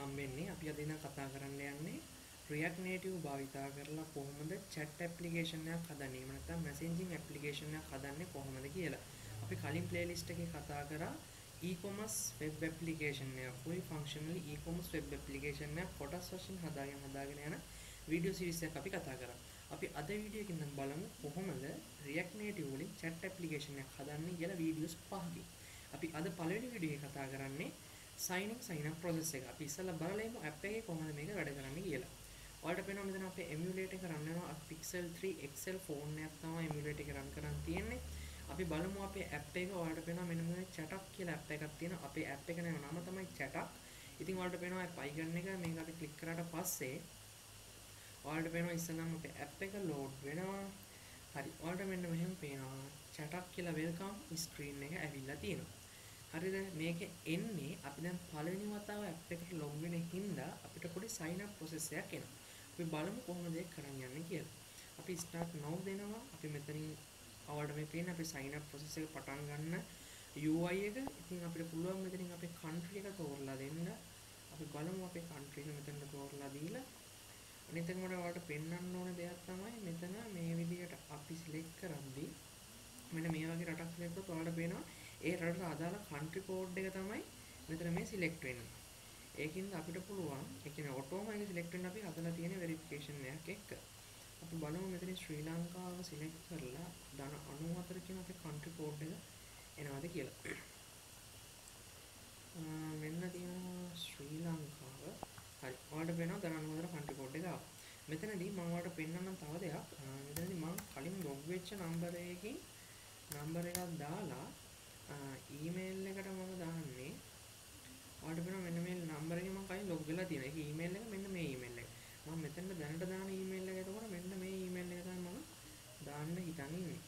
හම්බෙන්නේ. අපි අද ඉඳන් කතා කරන්න යන්නේ React Native භාවිතා කරලා කොහොමද chat application එකක් හදන්නේ. එහෙම නැත්නම් messaging application එකක් හදන්නේ කොහොමද කියලා. අපි කලින් playlist එකේ කතා කරා e-commerce web application එක, fully functionally e-commerce web application එක කොටස් වශයෙන් හදාගෙන යන video series එකක් අපි කතා කරා. අපි අද වීඩියෝ එකකින් නම් බලමු කොහොමද React Native වලින් chat application එකක් හදන්නේ කියලා videos පහකින්. අපි අද පළවෙනි වීඩියෝ එකේ කතා කරන්නේ sign up process එක. අපි ඉස්සෙල්ලා බලලා ඉමු app එකේ කොහොමද මේක වැඩ කරන්නේ කියලා. ඔයාලට පේනවා මෙතන අපේ emulate එක run වෙනවා. Pixel 3 XL phone එකක් තමයි emulate එක run කරන් තියෙන්නේ. අපි බලමු අපේ app එක. ඔයාලට පේනවා මෙන්න මේ chat කියලා app එකක් තියෙනවා. අපේ app එක නම තමයි chat. ඉතින් ඔයාලට පේනවා app icon එක මේක අපි click කරාට පස්සේ ඔයාලට පේනවා ඉස්සෙල්ලාම අපේ app එක load වෙනවා. හරි. ඔයාලට මෙන්න මෙහෙම පේනවා chat කියලා welcome screen එක ඇවිල්ලා තියෙනවා. හරිද? මේක එන්නේ අපි දැන් පළවෙනි වතාව app එකට log වෙන හින්දා අපිට පොඩි sign up process එකක් එනවා. අපි බලමු කොහොමද ඒක කරන්න යන්නේ කියලා. අපි start now දෙනවා. අපි මෙතනින් ඔයාලට මේ පේන අපි sign up process එක පටන් ගන්න UI එක. ඉතින් අපිට පුළුවන් මෙතනින් අපේ country එක තෝරලා දෙන්න. අපි බලමු අපේ country එක මෙතන තෝරලා දීලා අනිත් එක මට ඔයාලට පෙන්වන්න ඕන දෙයක් තමයි මෙතන මේ විදිහට අපි select කරද්දී මෙන්න මේ වගේ රටක් select කරොත් ඔයාලට පේනවා ඒ රටට අදාළ country code එක තමයි මෙතන මේ select වෙන්නේ. ඒකින්ද අපිට පුළුවන් ඒ කියන්නේ ඔටෝමැටික් select වෙන්න අපි හදලා තියෙන verification එකක් එක්ක. අපි බලමු මෙතන ශ්‍රී ලංකාව select කරලා ධන 94 කියන අපේ country code එක එනවාද කියලා. මෙන්න තියෙනවා ශ්‍රී ලංකාව. හරි. ඔයාලට පේනවා ධන 94 country code එක ආවා. මෙතනදී මම ඔයාලට පෙන්වන්නම් තව දෙයක්. මෙතනදී මම කලින් log වෙච්ච number එකකින් number එකක් දාලා email එකට මම දාන්නේ ඔයාලට වෙන මෙන්න මේ number එකේ මම කලින් log වෙලා තියෙනවා. ඒක email එක මෙන්න මේ email එක. මම මෙතනට දැනට දාන email එක එතකොට මෙන්න මේ email එක තමයි මම දාන්න හිතන් ඉන්නේ.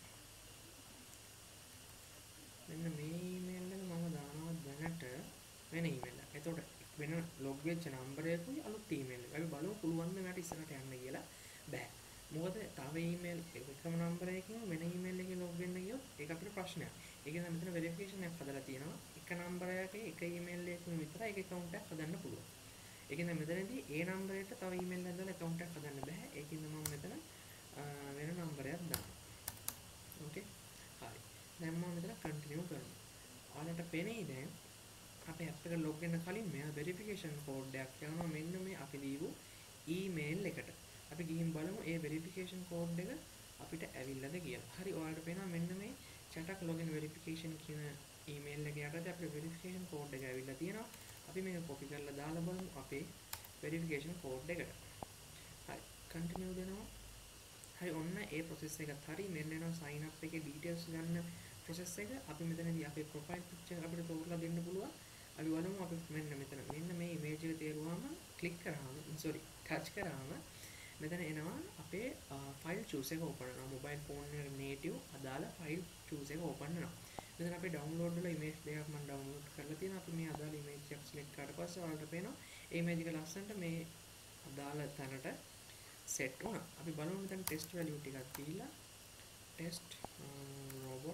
මෙන්න මේ email එක මම දානවා දැනට වෙන email එක. එතකොට වෙන log වෙච්ච number එකකුයි අලුත් email එක. අපි බලමු පුළුවන් ද මට ඉස්සරහට යන්න කියලා. බෑ. මොකද තව email එකම number එකකින් වෙන email එකකින් log වෙන්න ගියොත් ඒක අපිට ප්‍රශ්නයක්. ඒක නිසා මෙතන verification එකක් හදලා තියෙනවා. එක number එකකේ එක email එකකින් විතරයි ඒක account එකක් හදන්න පුළුවන්. ඒක නිසා මෙතනදී ඒ number එකට තව email එකක් දාලා account එකක් හදන්න බෑ. ඒකින්ද මම මෙතන වෙන number එකක් දානවා. ඕකේ. හරි. දැන් මම මෙතන continue කරනවා. ඔයාලට පෙනෙයි දැන් අපේ app එක log වෙන්න කලින් මෙයා verification code එකක් යනවා මෙන්න මේ අපි දීපු email එකට. අපි ගිහින් බලමු ඒ verification code එක අපිට ඇවිල්ලාද කියලා. හරි. ඔයාලට පේනවා මෙන්න මේ chat login verification කියන email එක යටතේ අපේ verification code එක ඇවිල්ලා තියෙනවා. අපි මේක copy කරලා දාලා බලමු අපේ verification code එකට. හරි. continue දෙනවා. හරි. ඔන්න ඒ process එකත් හරි. මෙන්න එනවා sign up එකේ details ගන්න process එක. අපි මෙතනදී අපේ profile picture අපිට තෝරලා දෙන්න පුළුවන්. අපි බලමු අපි මෙන්න මේ image එක තේරුවාම click කරාම touch කරාම මෙතන එනවා අපේ file choose එක open වෙනවා. mobile phone එක native අදාළ file choose එක open වෙනවා. මෙතන අපි download වල image දෙකක් මම download කරලා තියෙනවා. අපි මේ අදාළ image එක select කරලා පස්සේ ඔයාලට පේනවා ඒ image එක ලස්සනට මේ අදාළ තැනට set වුණා. අපි බලමු මෙතන test value ටිකක් දීලා test robot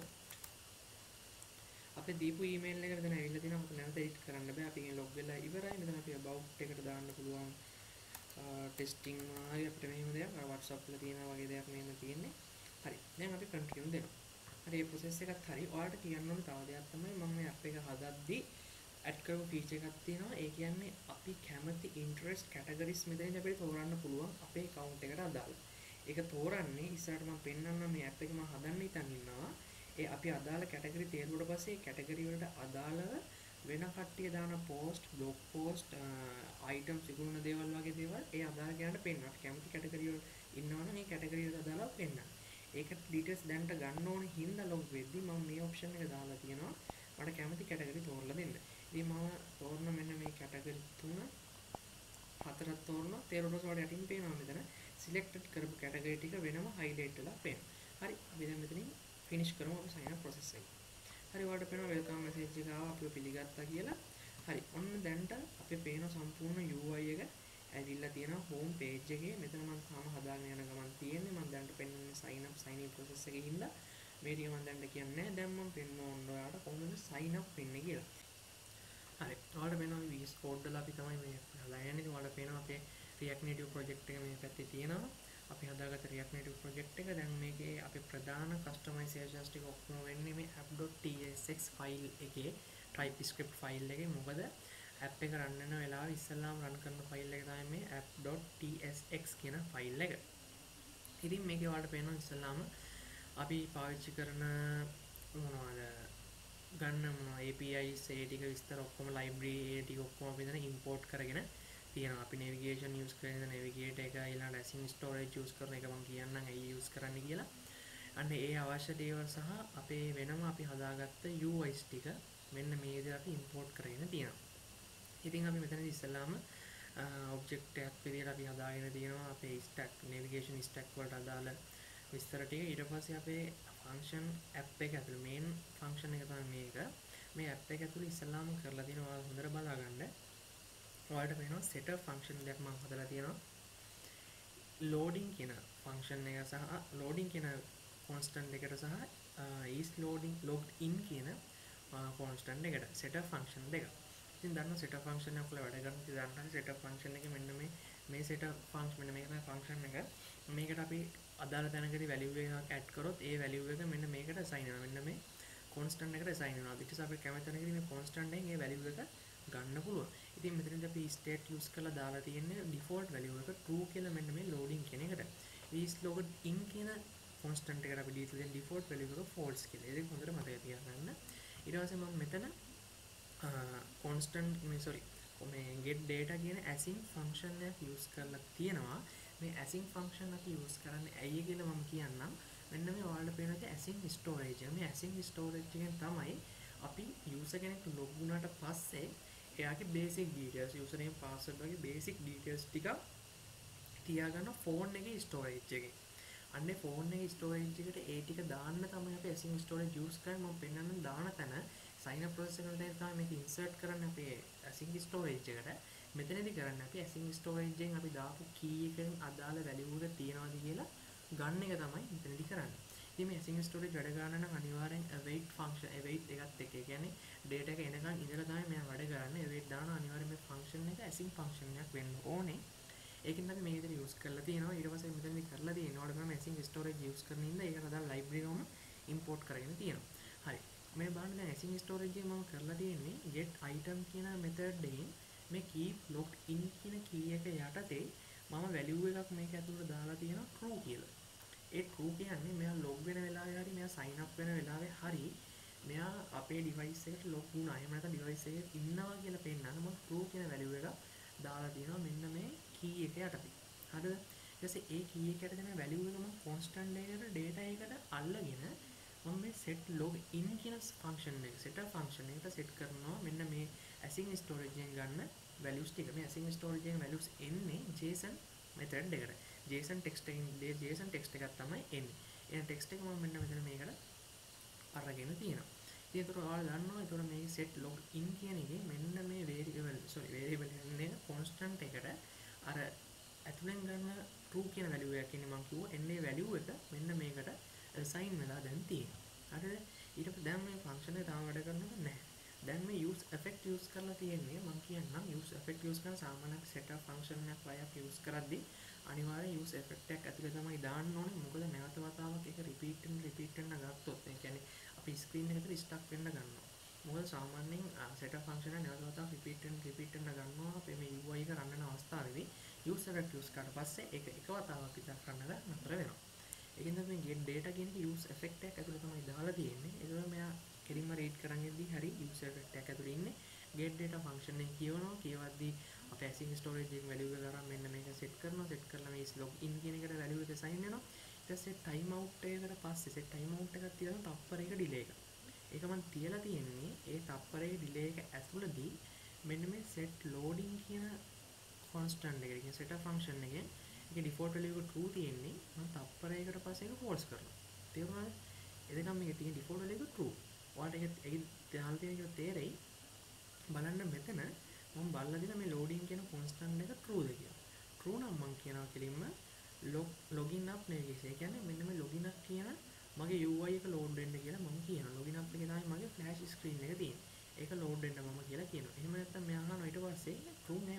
අපේ දීපු email එක මෙතන ඇවිල්ලා තියෙනවා. අපිට නැවත edit කරන්න බෑ. අපි log වෙලා ඉවරයි. මෙතන අපි about එකට දාන්න පුළුවන් testing ආයි අපිට මෙහෙම දෙයක් WhatsApp වල තියෙනවා වගේ දෙයක් මෙහෙම තියෙන්නේ. හරි. දැන් අපි continue දෙනවා. හරි. මේ process එකත් හරි. ඔයාලට කියන්න ඕනේ තව දෙයක් තමයි මම මේ app එක හදද්දී add කරපු feature එකක් තියෙනවා. ඒ කියන්නේ අපි කැමති interest categories මෙතනදී අපිට තෝරන්න පුළුවන් අපේ account එකට අදාළ. ඒක තෝරන්නේ ඉස්සරහට මම පෙන්නන්නම් මේ app එක මම හදන්න හිතන් ඉන්නවා. ඒ අපි අදාළ category තේරුවට පස්සේ ඒ category වලට අදාළව වෙන කට්ටිය දාන post, blog post, items විකුණන දේවල් වගේ දේවල් ඒ අදාළ කෙනාට පෙන්නනවා. අපි කැමති category වල ඉන්නවනම් මේ category වලට අදාළව පෙන්නනවා. ඒකට details දැනට ගන්න ඕනේ හින්දා log වෙද්දි මම මේ option එක දාලා තියෙනවා. මට කැමති category තෝරලා දෙන්න. ඉතින් මම තෝරන මෙන්න මේ category 4ක් තෝරනවා. තේරුණොත් ඔයාලට යටින් පේනවා මෙතන selected කරපු category ටික වෙනම highlight වෙලා පේනවා. හරි. අපි දැන් මෙතනින් finish කරමු අපි sign up process එක. හරි. ඔයාලට පේනවා welcome message එක ආවා අපිව පිළිගත්තා කියලා. හරි. ඔන්න දැන්ට අපේ පේන සම්පූර්ණ UI එක ඇවිල්ලා තියෙනවා home page එකේ. මෙතන මම තාම හදාගෙන යන ගමන් තියෙන්නේ. මම දැන්ට පෙන්නන්නේ sign in process එකේ හින්දා මේ ටික මම දැන්ට කියන්නේ නැහැ. දැන් මම පෙන්නන ඔයාලට කොහොමද sign up වෙන්නේ කියලා. හරි. ඔයාලට පේනවා මේ VS Code වල අපි තමයි මේ හදාගෙන ඉන්නේ. ඔයාලට පේනවා අපේ React Native project එක මේ පැත්තේ තියෙනවා. අපි හදාගත්ත React Native project එක දැන් මේකේ අපේ ප්‍රධාන customizations ටික ඔක්කොම වෙන්නේ මේ app.tsx file එකේ TypeScript file එකේ. මොකද app එක run වෙන වෙලාවේ ඉස්සෙල්ලාම run කරන file එක තමයි මේ app.tsx කියන file එක. ඉතින් මේකේ ඔයාලට පේනවා ඉස්සෙල්ලාම අපි පාවිච්චි කරන මොනවද ගන්න මොනවා APIs ඒ ටික විස්තර ඔක්කොම library ඒ ටික ඔක්කොම අපි දැන් import කරගෙන තියෙනවා. අපි navigation use කරන navigate එක ඊළඟට async storage use කරන එක මම කියන්නම් ඇයි use කරන්න කියලා. අන්න ඒ අවශ්‍ය දේවල් සහ අපේ වෙනම අපි හදාගත්ත UIs ටික මෙන්න මේ විදිහට අපි import කරගෙන තියෙනවා. ඉතින් අපි මෙතනදී ඉස්සෙල්ලාම object එකක් විදිහට අපි හදාගෙන තියෙනවා අපේ stack navigation stack වලට අදාළ විස්තර ටික. ඊට පස්සේ අපේ function app එක ඇතුළේ main function එක තමයි මේක. මේ app එක ඇතුළේ ඉස්සෙල්ලාම කරලා තියෙනවා ඔයාලා හොඳට බලා ගන්න. ඔයාලට පේනවා setup function එකක් මම හදලා තියෙනවා. loading කියන function එක සහ loading කියන constant එකට සහ is loading logged in කියන constant එකට setup function දෙක. ඉතින් දන්නවා setup function එක වල වැඩ කරන ඉතින් දන්නවා setup function එකේ මෙන්න මේ setup function මෙන්න මේක තමයි function එක. මේකට අපි අදාළ තැනකදී value එකක් add කරොත් ඒ value එක මෙන්න මේකට assign වෙනවා. මෙන්න මේ constant එකට assign වෙනවා. ඊට පස්සේ අපි කැමති තැනකදී මේ constant එකෙන් ඒ value එක ගන්න පුළුවන්. ඉතින් මෙතනදී අපි state use කරලා දාලා තියෙන්නේ default value එක true කියලා මෙන්න මේ loading කියන එකට. is logged in කියන constant එකට අපි දීලා තියෙන default value එක false කියලා. ඒක හොඳට මතක තියාගන්න. ඊට පස්සේ මම මෙතන constant මේ get data කියන async function එක use කරලා තියෙනවා. මේ async function අපි use කරන්නේ ඇයි කියලා මම කියන්නම්. මෙන්න මේ ඔයාලට පේන දේ async storage. මේ async storage එකෙන් තමයි අපි user කෙනෙක් log වුණාට පස්සේ එයාගේ basic details user name password වගේ basic details ටික තියාගන්න phone එකේ storage එකේ. අන්නේ phone එකේ storage එකට ඒ ටික දාන්න තමයි අපි async storage use කරන්නේ. මම පෙන්නන්න දාන තැන sign up process එකට තමයි මේක insert කරන්න අපේ async storage එකට. මෙතනදී කරන්න අපි async storage එකෙන් අපි දාපු key එකෙන් අදාළ value එක තියනවාද කියලා ගන්න එක තමයි මෙතනදී කරන්නේ. ඉතින් මේ async storage වැඩ ගන්න නම් අනිවාර්යෙන් await function await එකත් එක්ක. ඒ කියන්නේ data එක එනකන් ඉඳලා තමයි මෙයා වැඩ කරන්නේ. await දාන අනිවාර්යෙන් මේ function එක async function එකක් වෙන්න ඕනේ. ඒකෙන් අපි මේ විදිහට use කරලා තියෙනවා. ඊට පස්සේ මෙතනදී කරලා තියෙනවා. ඔයාලට මම async storage use කරන ඉඳලා ඒකට අදාළ library එකම import කරගෙන තියෙනවා. හරි. මේ බලන්න දැන් async storage එක මම කරලා තියෙන්නේ get item කියන method එකෙන් මේ keep logged in කියන key එක යටතේ මම value එකක් මේක ඇතුළට දාලා තියෙනවා true කියලා. ඒ true කියන්නේ මෙයා log වෙන වෙලාවේ හරි මෙයා sign up වෙන වෙලාවේ හරි මෙයා අපේ device එකට log වුණා. එහෙම නැත්නම් device එකේ ඉන්නවා කියලා පෙන්නන්න මම true කියන value එක දාලා තියෙනවා මෙන්න මේ key එක යටතේ. හරිද? ඊට පස්සේ ඒ key එක යටතේ මේ value එක මම constant එකකට data එකට අල්ලගෙන මම මේ set log in කියන function එක setup function එකට set කරනවා. මෙන්න මේ async storage එකෙන් ගන්න values ටික. මේ async storage එකෙන් values එන්නේ JSON method එකට. JSON text එකකින් JSON text එකක් තමයි එන්නේ. එහෙනම් text එක මම මෙන්න මෙතන මේකට අරගෙන තියෙනවා. ඉතින් ඒතර ඔයාලා දන්නවා ඒතර මේ set log in කියන එකේ මෙන්න මේ variable එකනේ constant එකට අර ඇතුලෙන් ගන්න true කියන value එකක් ඉන්නේ මම කිව්වා. එන්නේ value එක මෙන්න මේකට assign වෙලා දැන් තියෙනවා. හරිද? ඊට පස්සේ දැන් මේ function එක තාම වැඩ කරනවද නැහැ. දැන් මේ use effect use කරලා තියෙන්නේ මම කියන්නම් use effect use කරන සාමාන්‍ය setup function එකක් වගේ use කරද්දී අනිවාර්යෙන් use effect එකක් ඇතුලේ තමයි දාන්න ඕනේ. මොකද නැවත වතාවක් ඒක repeat වෙන ගත්තොත් ඒ කියන්නේ අපි screen එක ඇතුලේ stuck වෙන්න ගන්නවා. මොකද සාමාන්‍යයෙන් setup function එක නැවත වතාවක් repeat වෙන්න ගන්නවා. අපේ මේ UI එක run වෙන අවස්ථාවේදී use effect use කරලා පස්සේ ඒක එක වතාවක් විතර run කරලා නතර වෙනවා. ඒකෙන්ද මේ get data කියන එක use effect එකක් ඇතුලේ තමයි දාලා තියෙන්නේ. ඒකම මෙයා කෙලින්ම read කරන් ඉද්දී හරි use effect එකක් ඇතුලේ ඉන්නේ. get data function එක කියවද්දී අපේ async storage එකේ value එක ගන්න මෙන්න මේක set කරලා මේ log in කියන එකට value එක assign වෙනවා. ඊට පස්සේ time out එකකට පස්සේ set time out එකක් තියලා තප්පරයක delay එක. ඒක මම තියලා තියෙන්නේ ඒ තප්පරයේ delay එක ඇතුළතදී මෙන්න මේ set loading කියන constant එක. කියන setup function එකේ ඒකේ default value එක true තියෙන්නේ. මම තප්පරයකට පස්සේ ඒක false කරනවා. තේරුණාද? එතකම් මේකේ තියෙන default value එක true. ඔයාලට ඒක දාලා තියෙන එක තේරෙයි. බලන්න මෙතන මම බලලා දින මේ loading කියන constant එක true ද කියලා. true නම් මම කියනවා කෙලින්ම login up navigation. ඒ කියන්නේ මෙන්න මේ login up කියන මගේ UI එක load වෙන්න කියලා මම කියනවා. login up එකේ තමයි මගේ flash screen එක තියෙන්නේ. ඒක load වෙන්න මම කියලා කියනවා. එහෙම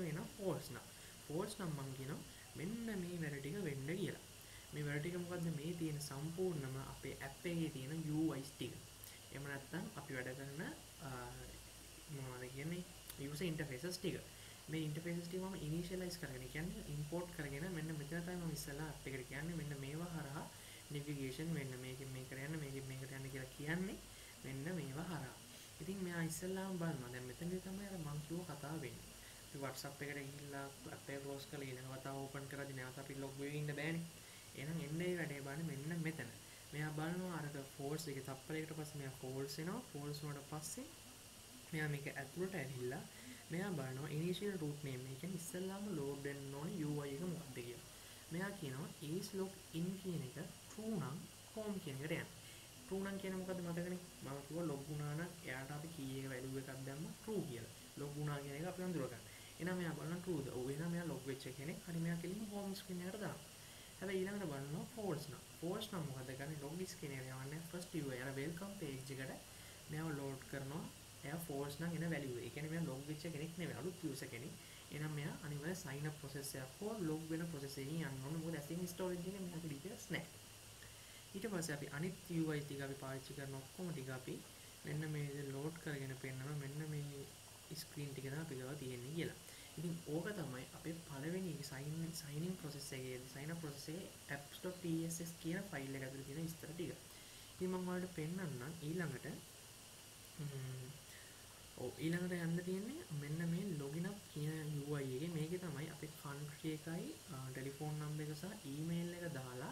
එනවා false නම්. false නම් මම කියනවා මෙන්න මේ වැඩ ටික වෙන්න කියලා. මේ වැඩ ටික මොකද්ද? මේ තියෙන සම්පූර්ණම අපේ app එකේ තියෙන UIs ටික. එහෙම නැත්නම් අපි වැඩ කරන මොනවද කියන්නේ user interfaces ටික. මේ interfaces ටික මම initialize කරගෙන කියන්නේ import කරගෙන මෙන්න මෙතන තමයි මම ඉස්සලා app එකට කියන්නේ මෙන්න මේවා හරහා navigation වෙන්න මේකෙන් මේකට යන්න මේකෙන් මේකට යන්න කියලා කියන්නේ මෙන්න මේවා හරහා. ඉතින් මෙයා ඉස්සල්ලාම බලනවා දැන් මෙතනදී තමයි අර මං කිව්ව කතාව වෙන්නේ. අපි WhatsApp එකට ගිහිල්ලා app එක close කරලා ඊළඟ වතාව open කරද්දී නැවත අපි log වෙවි ඉන්න බෑනේ. එහෙනම් එන්නේ වැඩේ බලන්න මෙන්න මෙතන. මෙයා බලනවා අරක false එකේ තප්පරයකට පස්සේ මෙයා false වෙනවා. false වුණාට පස්සේ මෙයා මේක ඇතුළට ඇවිල්ලා මෙයා බලනවා initial root name එක කියන්නේ ඉස්සල්ලාම load වෙන්න ඕනේ UI එක මොකක්ද කියලා. මෙයා කියනවා is log in කියන එක true නම් home කියන එකට යන්න. true නම් කියන්නේ මොකද්ද මතකනේ? මම කිව්වා log වුණා නම් එයාට අපි key එක value එකක් දැම්මා true කියලා. log වුණා කියන එක අපි අඳුර ගන්න. එහෙනම් මෙයා බලනවා true ද? ඔව් එහෙනම් මෙයා log වෙච්ච කෙනෙක්. හරි මෙයා කෙලින්ම home screen එකට දානවා. හැබැයි ඊළඟට බලනවා false නම්. false නම් මොකද කරන්නේ? log screen එකට යවන්නේ first UI අර welcome page එකට මෙයාව load කරනවා. එයා false නම් එන value එක. ඒ කියන්නේ මෙයා log වෙච්ච කෙනෙක් නෙවෙයි අලුත් user කෙනෙක්. එහෙනම් මෙයා අනිවාර්ය sign up process එකක් හෝ log වෙන process එකකින් යන්න ඕනේ. මොකද async storage එකේ මෙයාගේ details නැහැ. ඊට පස්සේ අපි අනිත් UI ටික අපි පාවිච්චි කරන ඔක්කොම ටික අපි මෙන්න මේ විදිහට load කරගෙන පෙන්නනවා. මෙන්න මේ screen ටික තමයි අපි ගාව තියෙන්නේ කියලා. ඉතින් ඕක තමයි අපේ පළවෙනි signing process එකේදී sign up process එකේ apps.tss කියන ෆයිල් එක ඇතුලේ තියෙන විස්තර ටික. ඉතින් මම ඔයාලට පෙන්නන්නම් ඊළඟට ඊළඟට යන්න තියෙන්නේ මෙන්න මේ login up කියන UI එකේ මේකේ තමයි අපේ country එකයි ටෙලිෆෝන් නම්බර් එක සහ email එක දාලා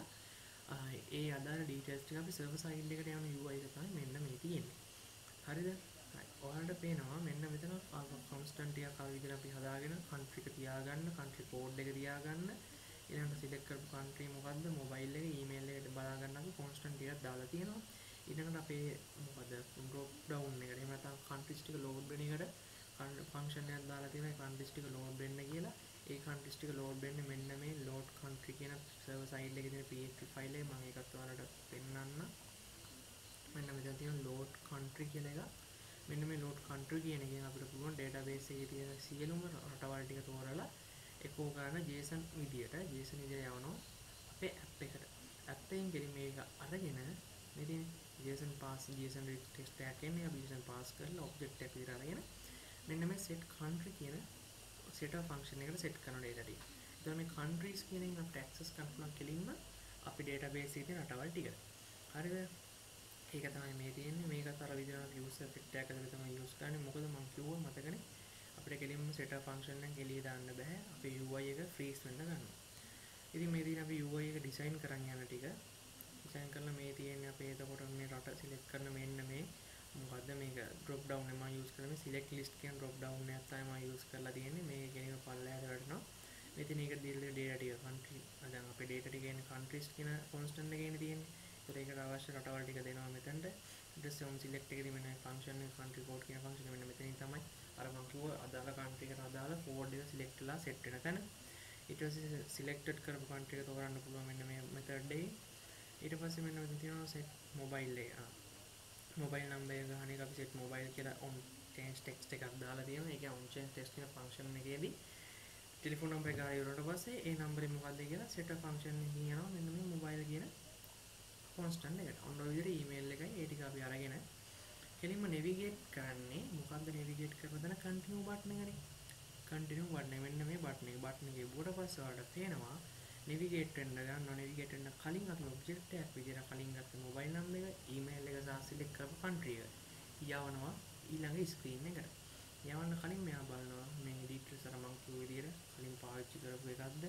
ඒ අදාළ details ටික අපි server side එකට යන UI එක තමයි මෙන්න මේ තියෙන්නේ. හරිද? ඔයාලට පේනවා මෙන්න මෙතන constant ටිකක් ආව විදිහට අපි හදාගෙන country එක තියාගන්න, country code එක තියාගන්න, ඊළඟට select කරපු country මොකද්ද, mobile එක, email එකට බලා ගන්න අපි constant ටිකක් දාලා තියෙනවා. ඊළඟට අපේ මොකද drop down එකට එහෙම නැත්නම් countries ටික load වෙන එකට function එකක් දාලා තියෙනවා. ඒ countries ටික load වෙන්න කියලා. ඒ countries ටික load වෙන්නේ මෙන්න මේ load country කියන server side එකේ තියෙන php file එක. මම ඒකත් ඔයාලට පෙන්නන්න. මෙන්න මෙතන තියෙන load country කියන එක. මෙන්න මේ load country කියන එකෙන් අපිට පුළුවන් database එකේ තියෙන සියලුම රටවල් ටික තෝරලා echo කරන JSON විදියට යවනවා අපේ app එකට. app එකෙන් ගෙලින් මේක අරගෙන මෙතන JSON read text tag එකෙන් අපි JSON pass කරලා object එක විතර අරගෙන මෙන්න මේ set country කියන setup function එකට set කරන data ටික. එතකොට මේ countries කියන එකෙන් අපිට access කරන්න පුළුවන් කෙලින්ම අපි database එකේ තියෙන රටවල් ටික. හරිද? ඒක තමයි මේ තියෙන්නේ. මේකත් අර විදිහට user set tag එකකට තමයි use කරන්නේ. මොකද මම කිව්වා මතකනේ අපිට කෙලින්ම setup function එකෙන් එළිය දාන්න බෑ. අපේ UI එක freeze වෙන්න ගන්නවා. ඉතින් මේ දින අපි UI එක design කරන් යන ටික design කරලා මේ තියෙන්නේ අපේ එතකොට මේ රට select කරන මෙන්න මේ මොකද්ද මේක drop down එක මම use කරන්නේ select list කියන drop down එකක් තමයි මම use කරලා තියෙන්නේ. මේක කෙනෙක් පල්ලෙහාට වැටෙනවා. මෙතන ඒක දීලා data ටික country දැන් අපේ data ටික එන්නේ countries කියන constant එකේ තියෙන්නේ. ඒකට අවශ්‍ය රටවල් ටික දෙනවා මෙතනට. ඊට පස්සේ on select එකේදී මෙන්න function එක country code කියන function එක මෙන්න මෙතනින් තමයි අර මම කිව්ව අදාළ country එකට අදාළ code එක select වෙලා set වෙන තැන. ඊට පස්සේ selected කරපු country එක තෝරන්න පුළුවන් මෙන්න මේ method එකේ. ඊට පස්සේ මෙන්න මෙතන තියෙනවා set mobile එක. mobile number එක ගන්න එක අපි set mobile කියලා on change text එකක් දාලා තියෙනවා. ඒක on change text කියන function එකේදී telephone number එක ගාලා ඉවරනට පස්සේ ඒ number එක මොකද්ද කියලා set function එකකින් යනවා මෙන්න මේ mobile කියන constant එකට. ඔන්න ඔය විදිහට email එකයි ඒ ටික අපි අරගෙන කෙලින්ම navigate කරන්නේ මොකද්ද navigate කරන දන continue button එකනේ. continue button එක මෙන්න මේ button එක. button එකේ බුවට පස්සේ ඔයාලට පේනවා navigate වෙන්න ගන්නවා. navigate වෙන්න කලින් අපි object එකක් විදිහට කලින් ගත්ත mobile number එක, email එක සහ select කරපු country එක යවනවා ඊළඟ screen එකට. යවන්න කලින් මෙයා බලනවා මේ details අර මම කිව්ව විදිහට කලින් පාවිච්චි කරපු එකක්ද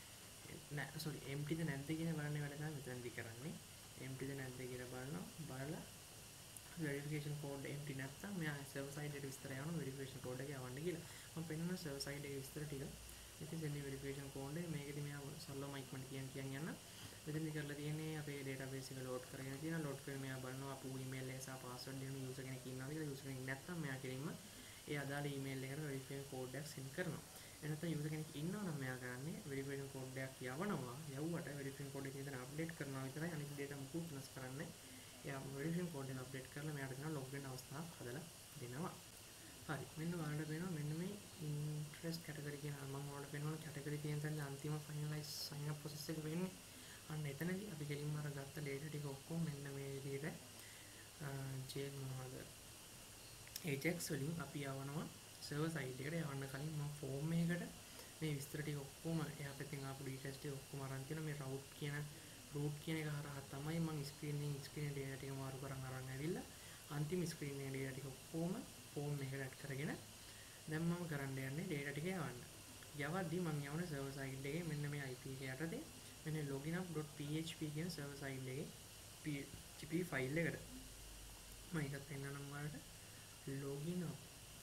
නෑ sorry empty ද නැද්ද කියන බලන්නේ වැඩ තමයි මෙතනදී කරන්නේ. empty ද නැද්ද කියලා බලලා verification code empty නැත්නම් මෙයා server side එකට විස්තර යවනවා verification code එක යවන්න කියලා. මම පෙන්නන server side එකේ විස්තර ටික. ඉතින් send verification code එක මේකෙදි මෙයා සරලවම ඉක්මනට කියන්න යන්න. මෙතනදි කරලා තියෙන්නේ අපේ database එක load කරගෙන තියෙනවා. load කරගෙන මෙයා බලනවා අපේ email එක සහ password දෙන user කෙනෙක් ඉන්නවද කියලා. user කෙනෙක් නැත්නම් මෙයා කෙලින්ම ඒ අදාළ email එකට verification code එකක් send කරනවා. එනතන user කෙනෙක් ඉන්නවා නම් මෙයා කරන්නේ verification code එකක් යවනවා. යවුවට verification code එක ඉතින් update කරනවා විතරයි. අනිත් data මුකුත් වෙනස් කරන්නේ. එයා verification code එක update කරලා මෙයාට දෙනවා log වෙන අවස්ථාවක් හදලා දෙනවා. හරි. මෙන්න ඔයාලට වෙනවා මෙන්න මේ interest category කියනවා මම ඔයාලට පෙන්නන category තියෙන තැන අන්තිම finalize sign up process එක වෙන්නේ අන්න එතනදී අපි කෙලින්ම අර ගත්ත data ටික ඔක්කොම මෙන්න මේ විදිහට J මොනවද Ajax වලින් අපි යවනවා server side එකට යවන්න කලින් මම form එකකට මේ විස්තර ටික ඔක්කොම එහා පැත්තෙන් ආපු details ටික ඔක්කොම අරන් තියෙනවා මේ route කියන එක හරහා තමයි මම screen data ටික මාරු කරන් අරන් ඇවිල්ලා අන්තිම screen එකේ data ටික ඔක්කොම form එකට add කරගෙන දැන් මම කරන්න යන්නේ data ටික යවන්න. යවද්දි මම යවන server side එකේ මෙන්න මේ IP එක යටතේ මෙන්න loginup.php කියන server side එකේ PHP file එකට මම ඒකත් පෙන්නන්නම් ඔයාලට loginup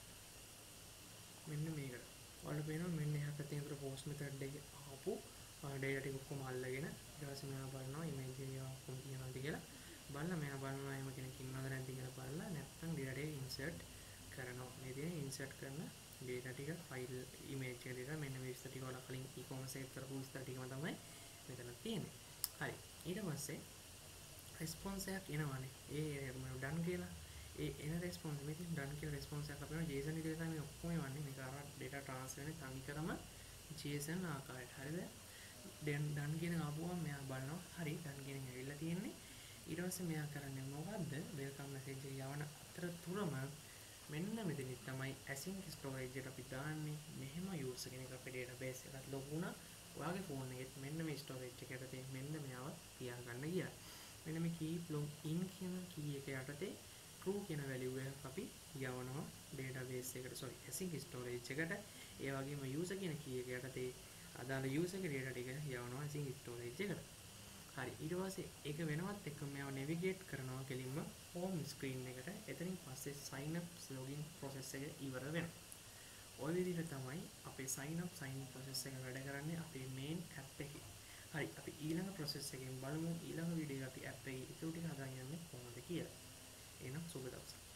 මෙන්න මේකට. ඔයාලට පේනවා මෙන්න එහා පැත්තේ උතර post method එකේ ආපු data ටික ඔක්කොම අල්ලගෙන ඊට පස්සේ මම බලනවා image එක ඔක්කොම තියනවාද කියලා. බලලා මම බලනවා එහෙම කෙනෙක් ඉන්නවද නැද්ද කියලා බලලා නැත්නම් data ටික insert කරනවා. මේ තියෙන insert කරන data ටික file image එක දෙක මෙන්න මේ විස්තර ටික වල කලින් e-commerce save කරපු විස්තර ටිකම තමයි මෙතන තියෙන්නේ. හරි. ඊට පස්සේ response එකක් එනවනේ. ඒ මම done කියලා. ඒ එන response මේ තියෙන done කියලා response එකක් අපිට JSON එකේ තමයි මේ ඔක්කොම එවන්නේ. මේක අර data transfer වෙන්නේ තනිකරම JSON ආකාරයට. හරිද? දැන් done කියන ආපුවම මෙයා බලනවා. හරි done කියන එක ඇවිල්ලා තියෙන්නේ. ඊට පස්සේ මෙයා කරන්නේ මොකද්ද? welcome message එක යවන අතරතුරම මෙන්න මෙතන තමයි async storage එකට අපි දාන්නේ. මෙහෙම user කෙනෙක් අපේ database එකට log වුණා. ඔයාගේ phone එකෙත් මෙන්න මේ storage එක යටතේ මෙන්න මෙයාව තියාගන්න කියලා. මෙන්න මේ keep log in කියන key එක යටතේ true කියන value එකක් අපි යවනවා database එකට async storage එකට. ඒ වගේම user කියන key එක යටතේ අදාළ user ගේ data ටික යවනවා async storage එකට. හරි ඊට පස්සේ ඒක වෙනවත් එක්ක මේව navigate කරනවා කෙලින්ම home screen එකට. එතනින් පස්සේ sign up login process එක ඉවර වෙනවා. ඔය විදිහට තමයි අපේ sign up sign in process එක වැඩ කරන්නේ අපේ main app එකේ. හරි අපි ඊළඟ process එකෙන් බලමු ඊළඟ වීඩියෝ අපි app එකේ ඉතුරු ටික හදාගන්නේ කොහොමද කියලා. එහෙනම් සුබ දවසක්.